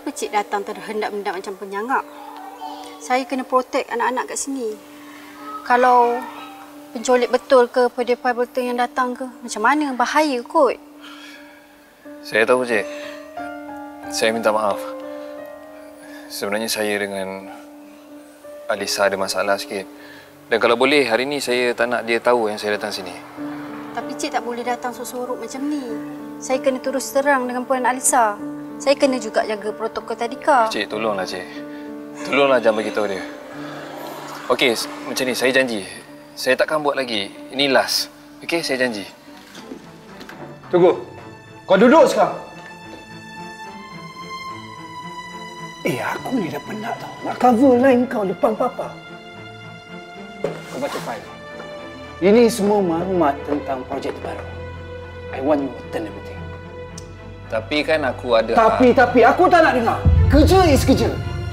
Kenapa cik datang terhendak-hendak macam penyangak? Saya kena protect anak-anak kat sini. Kalau penculik betul ke pedepai betul yang datang ke, macam mana? Bahaya kot. Saya tahu, Cik. Saya minta maaf. Sebenarnya saya dengan Alisa ada masalah sikit. Dan kalau boleh, hari ni saya tak nak dia tahu yang saya datang sini. Tapi cik tak boleh datang sorok-sorok macam ni. Saya kena terus terang dengan Puan Alisa. Saya kena juga jaga protokol tadika. Cik, tolonglah, Cik. Tolonglah jangan beritahu dia. Okey, macam ni, saya janji. Saya takkan buat lagi. Ini last. Okey, saya janji. Tunggu. Kau duduk sekarang. Aku ni dah penat tau. Nak cover line kau depan Papa. Kau baca file. Ini semua maklumat tentang projek terbaru. I want you to turn everything. Tapi kan aku ada... Tapi aku tak nak dengar. Kerja is kerja.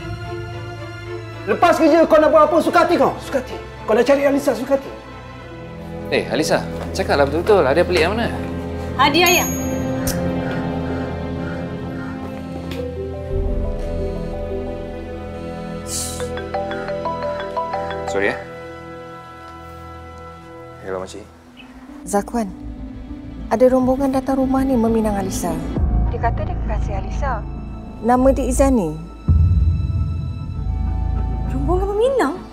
Lepas kerja kau nak buat apa suka hati kau? Suka hati. Kau nak cari Alisa suka hati. Alisa, cakaplah betul-betul. Ada pelik yang mana? Hadiah ayah. Sorry ya. Hello, Makcik. Zakwan, ada rombongan datang rumah ni meminang Alisa. Dia kata dia kekasih Alisa. Nama dia Izani. Rombongan meminang?